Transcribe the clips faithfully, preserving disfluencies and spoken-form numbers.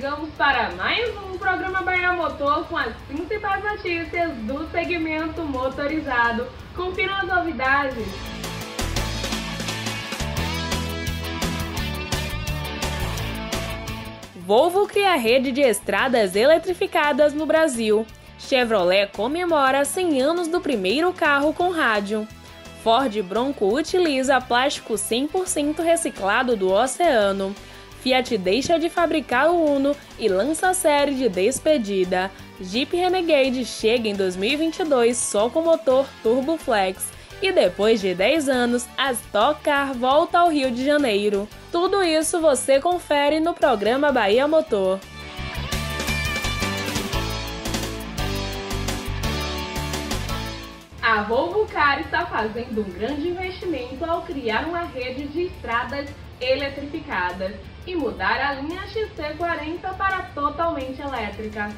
chegamos para mais um programa Bahia Motor com as principais notícias do segmento motorizado. Confira as novidades. Volvo cria rede de estradas eletrificadas no Brasil. Chevrolet comemora cem anos do primeiro carro com rádio. Ford Bronco utiliza plástico cem por cento reciclado do oceano. Fiat deixa de fabricar o Uno e lança a série de despedida. Jeep Renegade chega em dois mil e vinte e dois só com motor Turbo Flex. E depois de dez anos, a Stock Car volta ao Rio de Janeiro. Tudo isso você confere no programa Bahia Motor. A Volvo Car está fazendo um grande investimento ao criar uma rede de estradas eletrificadas e mudar a linha X C quarenta para totalmente elétrica.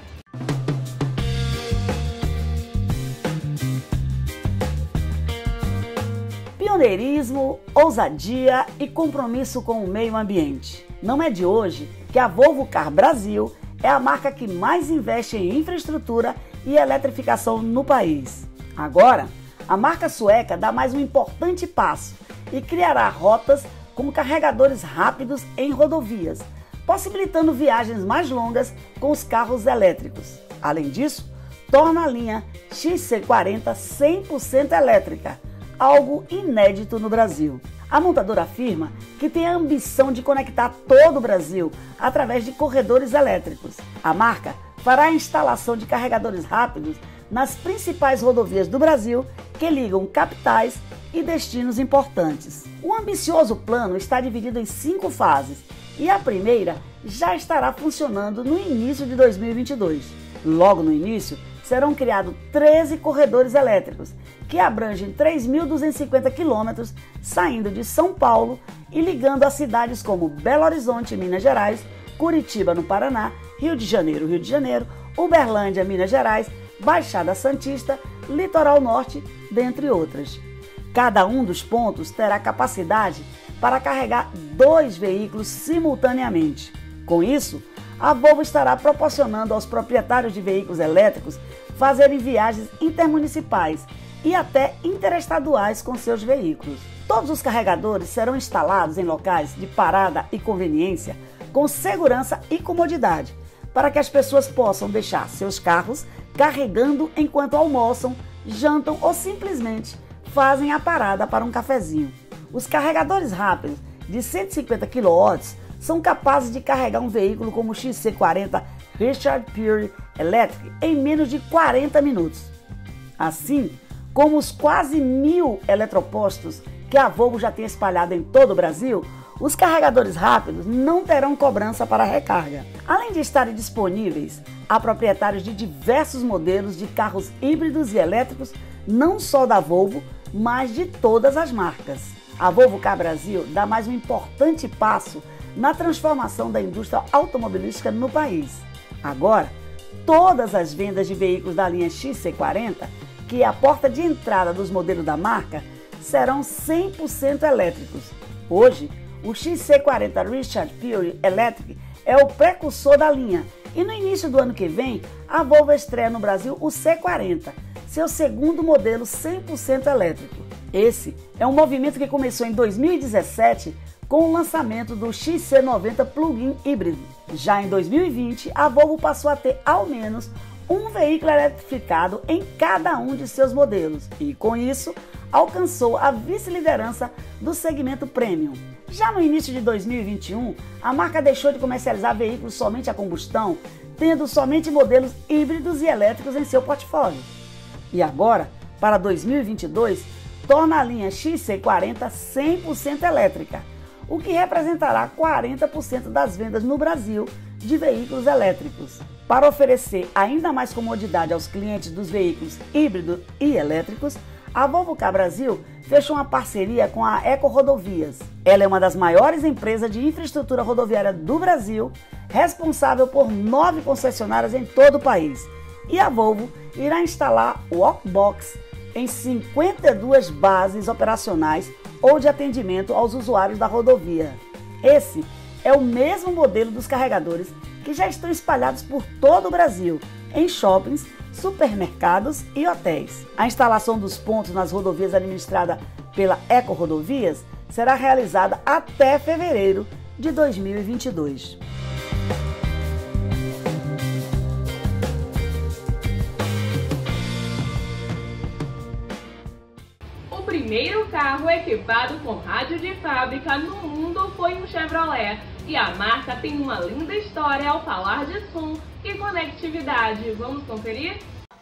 Pioneirismo, ousadia e compromisso com o meio ambiente. Não é de hoje que a Volvo Car Brasil é a marca que mais investe em infraestrutura e eletrificação no país. Agora, a marca sueca dá mais um importante passo e criará rotas com carregadores rápidos em rodovias, possibilitando viagens mais longas com os carros elétricos. Além disso, torna a linha X C quarenta cem por cento elétrica, algo inédito no Brasil. A montadora afirma que tem a ambição de conectar todo o Brasil através de corredores elétricos. A marca fará a instalação de carregadores rápidos nas principais rodovias do Brasil que ligam capitais e destinos importantes. O ambicioso plano está dividido em cinco fases e a primeira já estará funcionando no início de dois mil e vinte e dois. Logo no início, serão criados treze corredores elétricos que abrangem três mil duzentos e cinquenta quilômetros, saindo de São Paulo e ligando a cidades como Belo Horizonte, Minas Gerais, Curitiba, no Paraná, Rio de Janeiro, Rio de Janeiro, Uberlândia, Minas Gerais, Baixada Santista, Litoral Norte, dentre outras. Cada um dos pontos terá capacidade para carregar dois veículos simultaneamente. Com isso, a Volvo estará proporcionando aos proprietários de veículos elétricos fazerem viagens intermunicipais e até interestaduais com seus veículos. Todos os carregadores serão instalados em locais de parada e conveniência com segurança e comodidade, para que as pessoas possam deixar seus carros carregando enquanto almoçam, jantam ou simplesmente fazem a parada para um cafezinho. Os carregadores rápidos de cento e cinquenta quilowatts são capazes de carregar um veículo como o X C quarenta Richard Pure Electric em menos de quarenta minutos. Assim como os quase mil eletropostos que a Volvo já tem espalhado em todo o Brasil, os carregadores rápidos não terão cobrança para recarga. Além de estarem disponíveis a proprietários de diversos modelos de carros híbridos e elétricos, não só da Volvo, mas de todas as marcas. A Volvo Car Brasil dá mais um importante passo na transformação da indústria automobilística no país. Agora, todas as vendas de veículos da linha X C quarenta, que é a porta de entrada dos modelos da marca, serão cem por cento elétricos. Hoje, o X C quarenta Richard Pure Electric é o precursor da linha e no início do ano que vem, a Volvo estreia no Brasil o C quarenta, seu segundo modelo cem por cento elétrico. Esse é um movimento que começou em dois mil e dezessete com o lançamento do X C noventa Plug-in híbrido. Já em dois mil e vinte, a Volvo passou a ter ao menos um veículo eletrificado em cada um de seus modelos e, com isso, alcançou a vice-liderança do segmento Premium. Já no início de dois mil e vinte e um, a marca deixou de comercializar veículos somente a combustão, tendo somente modelos híbridos e elétricos em seu portfólio. E agora, para dois mil e vinte e dois, torna a linha X C quarenta cem por cento elétrica, o que representará quarenta por cento das vendas no Brasil de veículos elétricos. Para oferecer ainda mais comodidade aos clientes dos veículos híbridos e elétricos, a Volvo Car Brasil fechou uma parceria com a Eco Rodovias. Ela é uma das maiores empresas de infraestrutura rodoviária do Brasil, responsável por nove concessionárias em todo o país. E a Volvo irá instalar o Walkbox em cinquenta e duas bases operacionais ou de atendimento aos usuários da rodovia. Esse é o mesmo modelo dos carregadores que já estão espalhados por todo o Brasil, em shoppings, supermercados e hotéis. A instalação dos pontos nas rodovias administrada pela Eco Rodovias será realizada até fevereiro de dois mil e vinte e dois. O primeiro carro equipado com rádio de fábrica no mundo foi um Chevrolet, e a marca tem uma linda história ao falar de som e conectividade. Vamos conferir?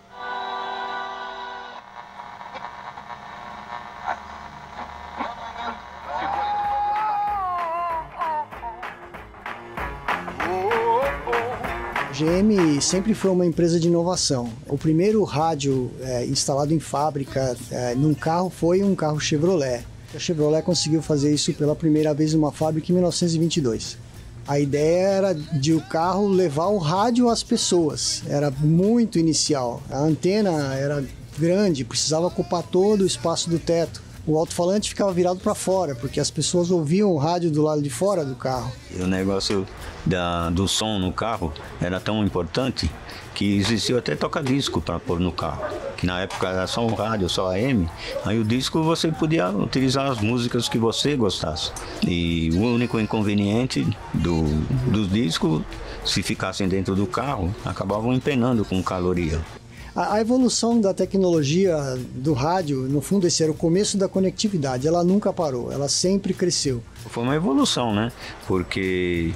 A G M sempre foi uma empresa de inovação. O primeiro rádio é, instalado em fábrica é, num carro foi um carro Chevrolet. A Chevrolet conseguiu fazer isso pela primeira vez numa fábrica em mil novecentos e vinte e dois. A ideia era de o carro levar o rádio às pessoas. Era muito inicial. A antena era grande, precisava ocupar todo o espaço do teto. O alto-falante ficava virado para fora, porque as pessoas ouviam o rádio do lado de fora do carro. O negócio da, do som no carro era tão importante que existiu até toca-disco para pôr no carro. Que na época era só um rádio, só A M. Aí o disco você podia utilizar as músicas que você gostasse. E o único inconveniente do, dos discos, se ficassem dentro do carro, acabavam empenando com caloria. A evolução da tecnologia do rádio, no fundo, esse era o começo da conectividade. Ela nunca parou, ela sempre cresceu. Foi uma evolução, né? Porque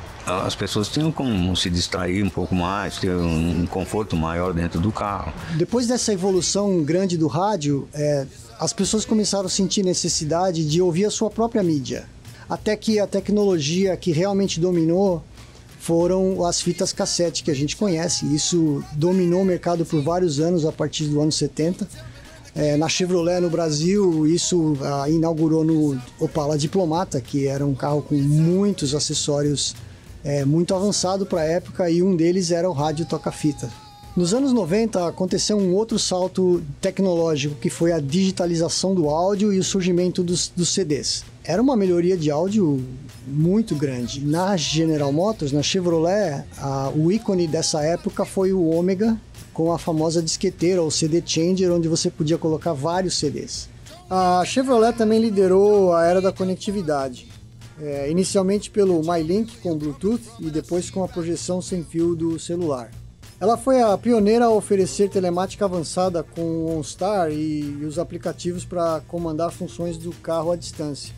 as pessoas tinham como se distrair um pouco mais, ter um conforto maior dentro do carro. Depois dessa evolução grande do rádio, é, as pessoas começaram a sentir necessidade de ouvir a sua própria mídia. Até que a tecnologia que realmente dominou foram as fitas cassete que a gente conhece. Isso dominou o mercado por vários anos, a partir do ano setenta. É, na Chevrolet no Brasil, isso ah, inaugurou no Opala Diplomata, que era um carro com muitos acessórios é, muito avançado para a época, e um deles era o rádio toca-fita. Nos anos noventa aconteceu um outro salto tecnológico, que foi a digitalização do áudio e o surgimento dos, dos C Ds. Era uma melhoria de áudio muito grande. Na General Motors, na Chevrolet, a, o ícone dessa época foi o Ômega, com a famosa disqueteira, ou C D Changer, onde você podia colocar vários C Ds. A Chevrolet também liderou a era da conectividade, é, inicialmente pelo MyLink com Bluetooth e depois com a projeção sem fio do celular. Ela foi a pioneira a oferecer telemática avançada com o OnStar e, e os aplicativos para comandar funções do carro à distância.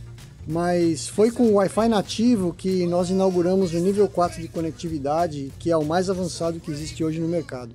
Mas foi com o Wi-Fi nativo que nós inauguramos o nível quatro de conectividade, que é o mais avançado que existe hoje no mercado.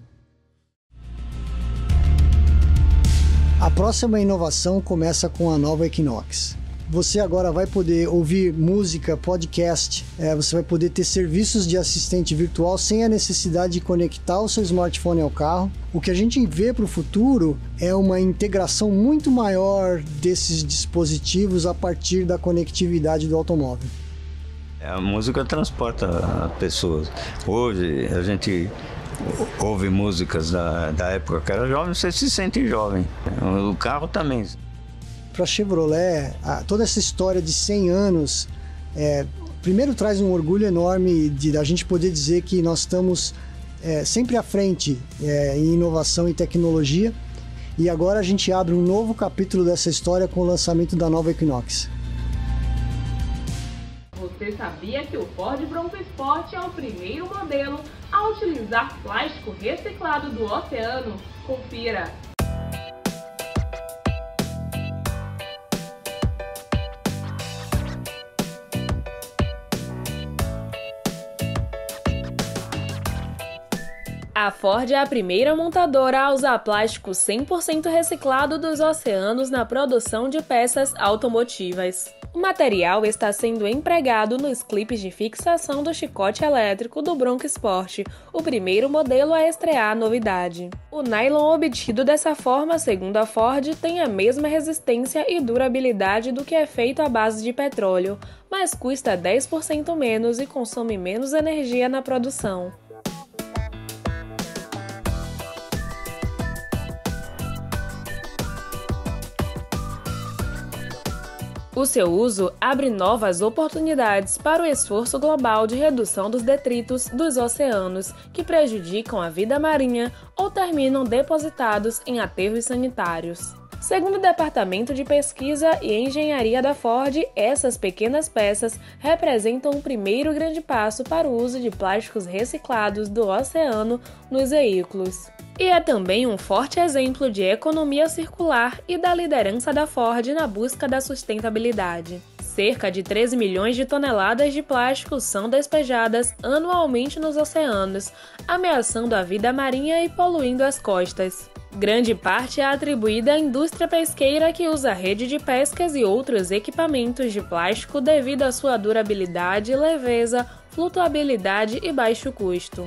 A próxima inovação começa com a nova Equinox. Você agora vai poder ouvir música, podcast, é, você vai poder ter serviços de assistente virtual sem a necessidade de conectar o seu smartphone ao carro. O que a gente vê para o futuro é uma integração muito maior desses dispositivos a partir da conectividade do automóvel. A música transporta pessoas. Hoje a gente ouve músicas da, da época que era jovem, você se sente jovem. O carro também. Para a Chevrolet, toda essa história de cem anos, é, primeiro traz um orgulho enorme de a gente poder dizer que nós estamos é, sempre à frente é, em inovação e tecnologia, e agora a gente abre um novo capítulo dessa história com o lançamento da nova Equinox. Você sabia que o Ford Bronco Sport é o primeiro modelo a utilizar plástico reciclado do oceano? Confira! A Ford é a primeira montadora a usar plástico cem por cento reciclado dos oceanos na produção de peças automotivas. O material está sendo empregado nos clipes de fixação do chicote elétrico do Bronco Sport, o primeiro modelo a estrear a novidade. O nylon obtido dessa forma, segundo a Ford, tem a mesma resistência e durabilidade do que é feito à base de petróleo, mas custa dez por cento menos e consome menos energia na produção. O seu uso abre novas oportunidades para o esforço global de redução dos detritos dos oceanos que prejudicam a vida marinha ou terminam depositados em aterros sanitários. Segundo o Departamento de Pesquisa e Engenharia da Ford, essas pequenas peças representam o primeiro grande passo para o uso de plásticos reciclados do oceano nos veículos. E é também um forte exemplo de economia circular e da liderança da Ford na busca da sustentabilidade. Cerca de treze milhões de toneladas de plástico são despejadas anualmente nos oceanos, ameaçando a vida marinha e poluindo as costas. Grande parte é atribuída à indústria pesqueira que usa rede de pescas e outros equipamentos de plástico devido à sua durabilidade, leveza, flutuabilidade e baixo custo.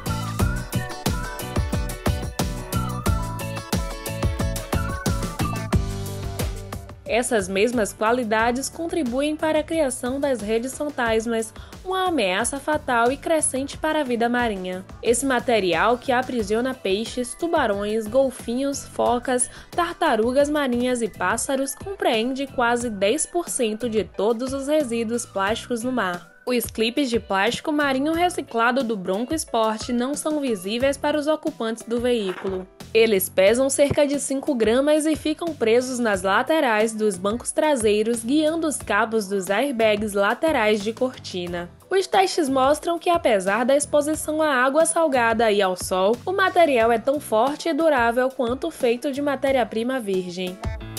Essas mesmas qualidades contribuem para a criação das redes fantasmas, uma ameaça fatal e crescente para a vida marinha. Esse material, que aprisiona peixes, tubarões, golfinhos, focas, tartarugas marinhas e pássaros, compreende quase dez por cento de todos os resíduos plásticos no mar. Os clipes de plástico marinho reciclado do Bronco Sport não são visíveis para os ocupantes do veículo. Eles pesam cerca de cinco gramas e ficam presos nas laterais dos bancos traseiros, guiando os cabos dos airbags laterais de cortina. Os testes mostram que, apesar da exposição à água salgada e ao sol, o material é tão forte e durável quanto feito de matéria-prima virgem.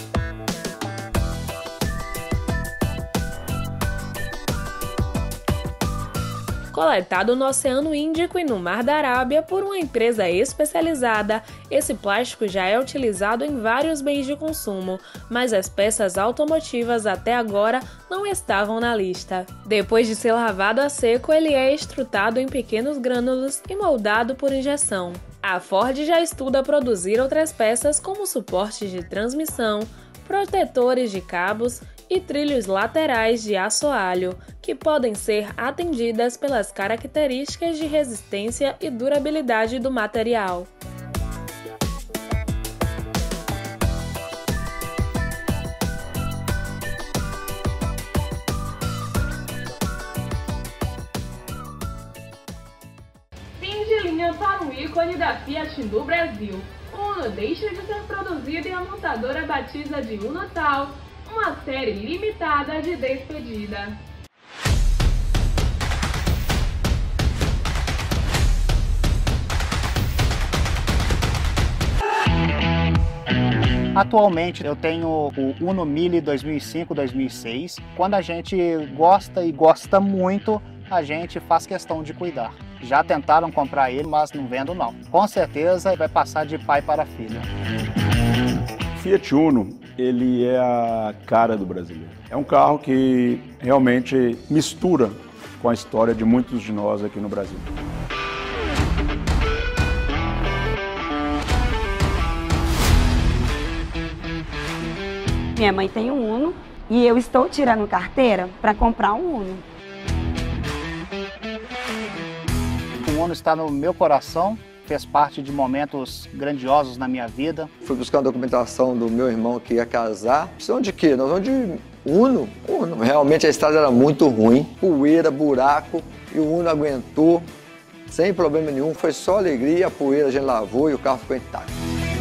Coletado no Oceano Índico e no Mar da Arábia por uma empresa especializada, esse plástico já é utilizado em vários bens de consumo, mas as peças automotivas até agora não estavam na lista. Depois de ser lavado a seco, ele é extrutado em pequenos grânulos e moldado por injeção. A Ford já estuda produzir outras peças como suportes de transmissão, protetores de cabos e trilhos laterais de assoalho, que podem ser atendidas pelas características de resistência e durabilidade do material. Fim de linha para um ícone da Fiat no Brasil. O Uno deixa de ser produzido e a montadora batiza de Uno Tal uma série limitada de despedida. Atualmente eu tenho o Uno Mille dois mil e cinco, dois mil e seis. Quando a gente gosta e gosta muito, a gente faz questão de cuidar. Já tentaram comprar ele, mas não vendo não. Com certeza vai passar de pai para filho. Fiat Uno, ele é a cara do brasileiro. É um carro que realmente mistura com a história de muitos de nós aqui no Brasil. Minha mãe tem um Uno e eu estou tirando carteira para comprar um Uno. O Uno está no meu coração. Fez parte de momentos grandiosos na minha vida. Fui buscar uma documentação do meu irmão que ia casar. Precisam de quê? Nós vamos de Uno. Uno. Realmente a estrada era muito ruim, poeira, buraco, e o Uno aguentou sem problema nenhum. Foi só alegria, a poeira a gente lavou e o carro ficou intacto.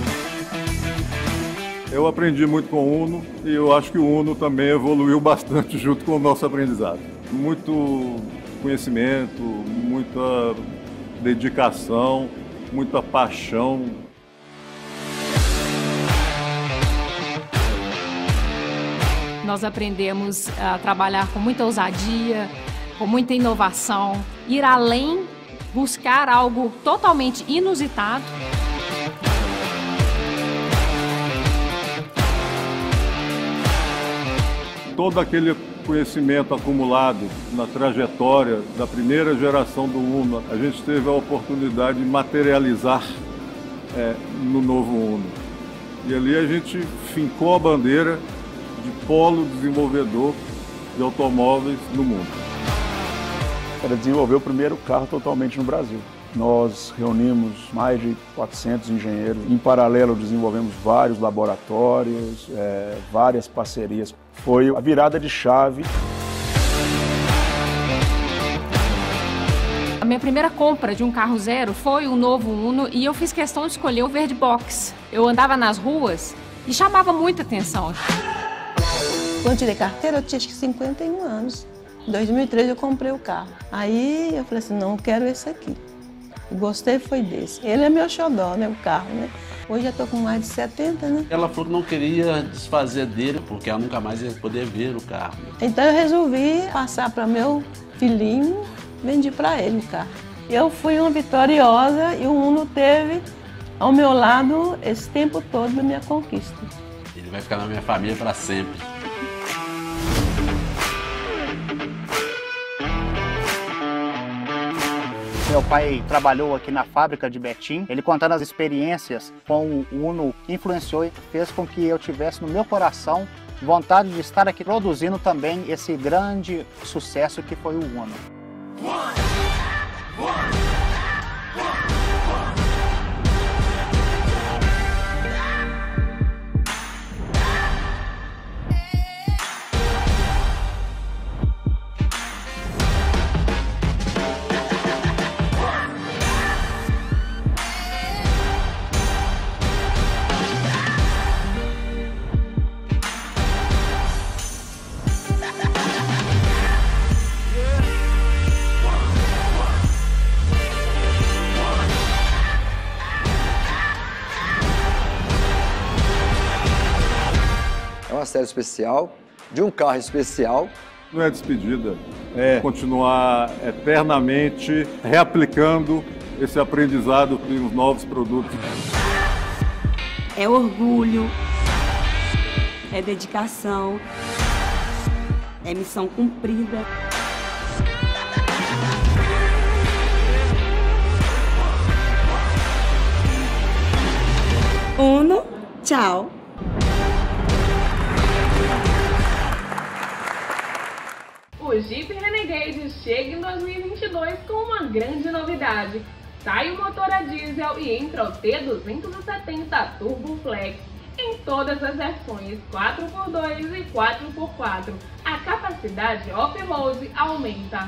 Eu aprendi muito com o Uno e eu acho que o Uno também evoluiu bastante junto com o nosso aprendizado. Muito conhecimento, muita dedicação, muita paixão. Nós aprendemos a trabalhar com muita ousadia, com muita inovação, ir além, buscar algo totalmente inusitado. Todo aquele conhecimento acumulado na trajetória da primeira geração do Uno, a gente teve a oportunidade de materializar é, no novo Uno. E ali a gente fincou a bandeira de polo desenvolvedor de automóveis no mundo. Para desenvolver o primeiro carro totalmente no Brasil. Nós reunimos mais de quatrocentos engenheiros. Em paralelo, desenvolvemos vários laboratórios, é, várias parcerias. Foi a virada de chave. A minha primeira compra de um carro zero foi o novo Uno e eu fiz questão de escolher o verde box. Eu andava nas ruas e chamava muita atenção. Quando eu tirei carteira, eu tinha acho que cinquenta e um anos. Em dois mil e três eu comprei o carro. Aí eu falei assim, não, eu quero esse aqui. Gostei foi desse. Ele é meu xodó, né, o carro, né? Hoje já tô com mais de setenta, né? Ela falou que não queria desfazer dele, porque ela nunca mais ia poder ver o carro. Então eu resolvi passar para meu filhinho, vendi para ele o carro. Eu fui uma vitoriosa e o Uno teve ao meu lado esse tempo todo da minha conquista. Ele vai ficar na minha família para sempre. Meu pai trabalhou aqui na fábrica de Betim. Ele contando as experiências com o Uno influenciou e fez com que eu tivesse no meu coração vontade de estar aqui produzindo também esse grande sucesso que foi o Uno. É uma série especial, de um carro especial. Não é despedida, é continuar eternamente reaplicando esse aprendizado em novos produtos. É orgulho, é dedicação, é missão cumprida. Uno, tchau. O Jeep Renegade chega em dois mil e vinte e dois com uma grande novidade. Sai o motor a diesel e entra o T duzentos e setenta Turbo Flex em todas as versões quatro por dois e quatro por quatro. A capacidade off-road aumenta.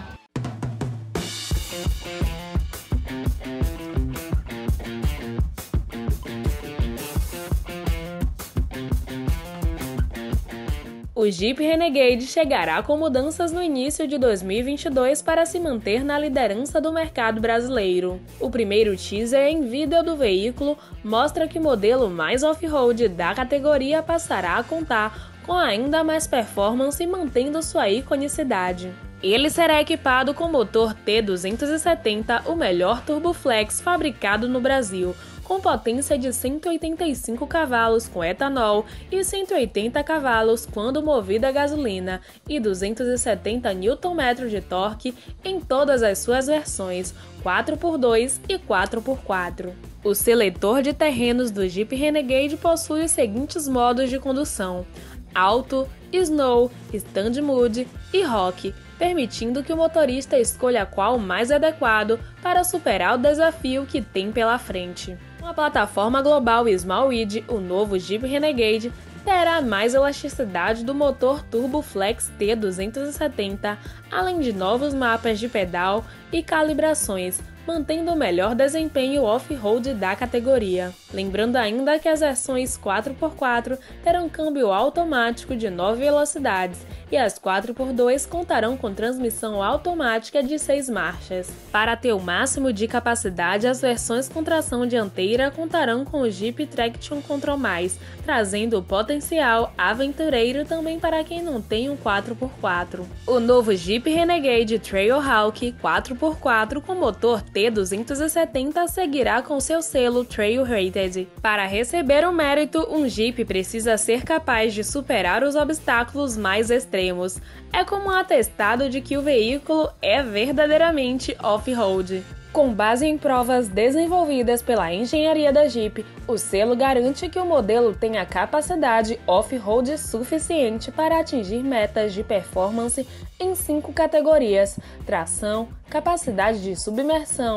O Jeep Renegade chegará com mudanças no início de dois mil e vinte e dois para se manter na liderança do mercado brasileiro. O primeiro teaser em vídeo do veículo mostra que o modelo mais off-road da categoria passará a contar com ainda mais performance, mantendo sua iconicidade. Ele será equipado com motor T duzentos e setenta, o melhor turboflex fabricado no Brasil, com potência de cento e oitenta e cinco cavalos com etanol e cento e oitenta cavalos quando movida a gasolina e duzentos e setenta newton-metros de torque em todas as suas versões quatro por dois e quatro por quatro. O seletor de terrenos do Jeep Renegade possui os seguintes modos de condução: Auto, Snow, Stand Mode e Rock, permitindo que o motorista escolha qual mais adequado para superar o desafio que tem pela frente. Com a plataforma global Small Width, o novo Jeep Renegade terá mais elasticidade do motor Turbo Flex T duzentos e setenta, além de novos mapas de pedal e calibrações, mantendo o melhor desempenho off-road da categoria. Lembrando ainda que as versões quatro por quatro terão câmbio automático de nove velocidades e as quatro por dois contarão com transmissão automática de seis marchas. Para ter o máximo de capacidade, as versões com tração dianteira contarão com o Jeep Traction Control mais, trazendo o potencial aventureiro também para quem não tem um quatro por quatro. O novo Jeep Renegade Trailhawk quatro por quatro com motor T duzentos e setenta seguirá com seu selo Trail Rated. Para receber o mérito, um Jeep precisa ser capaz de superar os obstáculos mais extremos. É como um atestado de que o veículo é verdadeiramente off-road. Com base em provas desenvolvidas pela engenharia da Jeep, o selo garante que o modelo tem a capacidade off-road suficiente para atingir metas de performance em cinco categorias: tração, capacidade de submersão,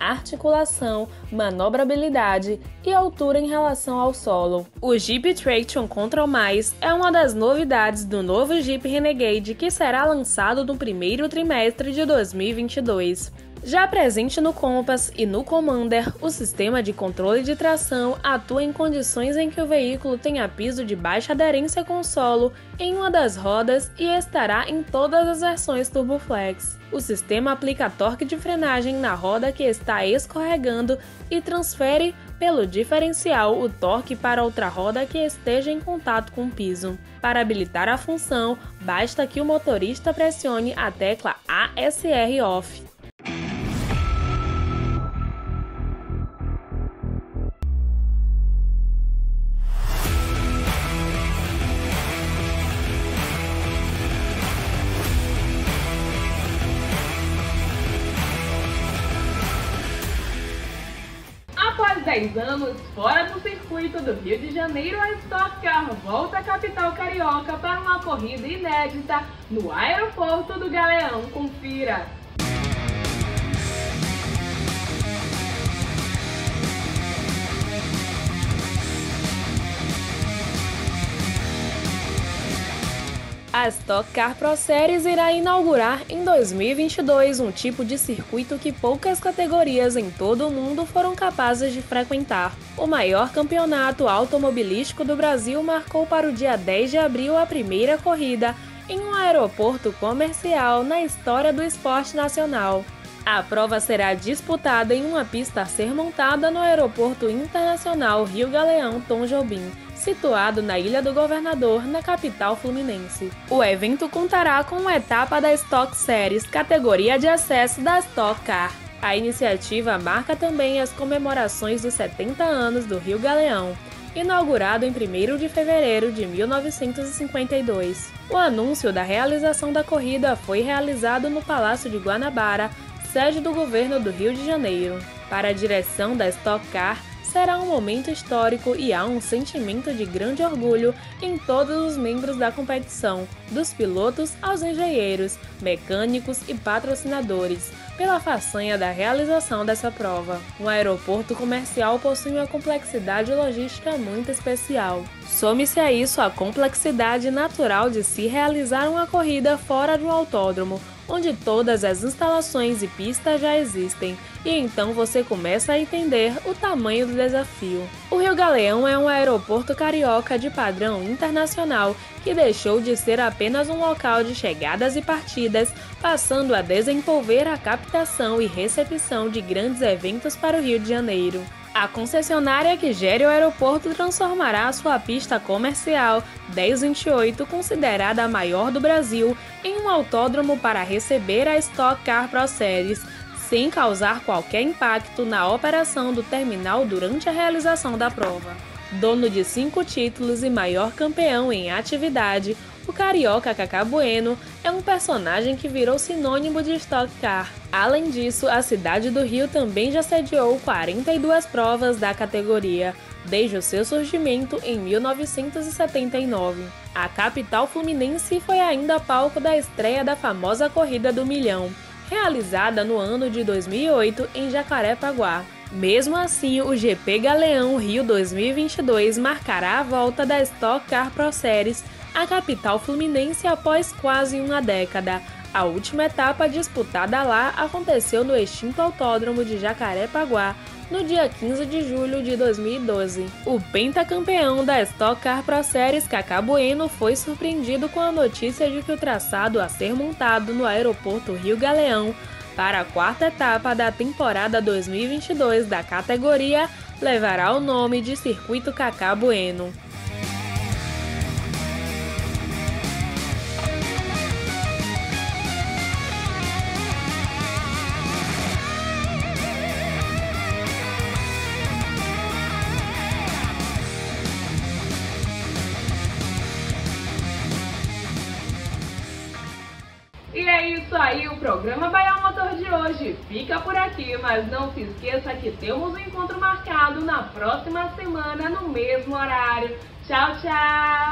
articulação, manobrabilidade e altura em relação ao solo. O Jeep Traction Control Mais é uma das novidades do novo Jeep Renegade que será lançado no primeiro trimestre de dois mil e vinte e dois. Já presente no Compass e no Commander, o sistema de controle de tração atua em condições em que o veículo tenha piso de baixa aderência com o solo em uma das rodas e estará em todas as versões TurboFlex. O sistema aplica torque de frenagem na roda que está escorregando e transfere pelo diferencial o torque para outra roda que esteja em contato com o piso. Para habilitar a função, basta que o motorista pressione a tecla A S R Off. Após dez anos fora do circuito do Rio de Janeiro, a Stock Car volta à capital carioca para uma corrida inédita no aeroporto do Galeão. Confira! A Stock Car Pro Series irá inaugurar em dois mil e vinte e dois um tipo de circuito que poucas categorias em todo o mundo foram capazes de frequentar. O maior campeonato automobilístico do Brasil marcou para o dia dez de abril a primeira corrida em um aeroporto comercial na história do esporte nacional. A prova será disputada em uma pista a ser montada no Aeroporto Internacional Rio Galeão Tom Jobim, situado na Ilha do Governador, na capital fluminense. O evento contará com uma etapa da Stock Series, categoria de acesso da Stock Car. A iniciativa marca também as comemorações dos setenta anos do Rio Galeão, inaugurado em primeiro de fevereiro de mil novecentos e cinquenta e dois. O anúncio da realização da corrida foi realizado no Palácio de Guanabara, sede do governo do Rio de Janeiro. Para a direção da Stock Car, será um momento histórico e há um sentimento de grande orgulho em todos os membros da competição, dos pilotos aos engenheiros, mecânicos e patrocinadores, pela façanha da realização dessa prova. Um aeroporto comercial possui uma complexidade logística muito especial. Some-se a isso a complexidade natural de se realizar uma corrida fora de um autódromo, onde todas as instalações e pistas já existem, e então você começa a entender o tamanho do desafio. O Rio Galeão é um aeroporto carioca de padrão internacional que deixou de ser apenas um local de chegadas e partidas, passando a desenvolver a captação e recepção de grandes eventos para o Rio de Janeiro. A concessionária que gere o aeroporto transformará sua pista comercial dez vinte e oito, considerada a maior do Brasil, em um autódromo para receber a Stock Car Pro Series, sem causar qualquer impacto na operação do terminal durante a realização da prova. Dono de cinco títulos e maior campeão em atividade, o carioca Kaká Bueno é um personagem que virou sinônimo de Stock Car. Além disso, a cidade do Rio também já sediou quarenta e duas provas da categoria, desde o seu surgimento em mil novecentos e setenta e nove. A capital fluminense foi ainda palco da estreia da famosa Corrida do Milhão, realizada no ano de dois mil e oito em Jacarepaguá. Mesmo assim, o G P Galeão Rio dois mil e vinte e dois marcará a volta da Stock Car Pro Series à capital fluminense após quase uma década. A última etapa disputada lá aconteceu no extinto Autódromo de Jacarepaguá, no dia quinze de julho de dois mil e doze. O pentacampeão da Stock Car Pro Series, Kaká Bueno, foi surpreendido com a notícia de que o traçado a ser montado no aeroporto Rio Galeão para a quarta etapa da temporada dois mil e vinte e dois da categoria levará o nome de Circuito Kaká Bueno. E é isso aí, o programa Bahia Motor de hoje fica por aqui, mas não se esqueça que temos um encontro marcado na próxima semana no mesmo horário. Tchau, tchau!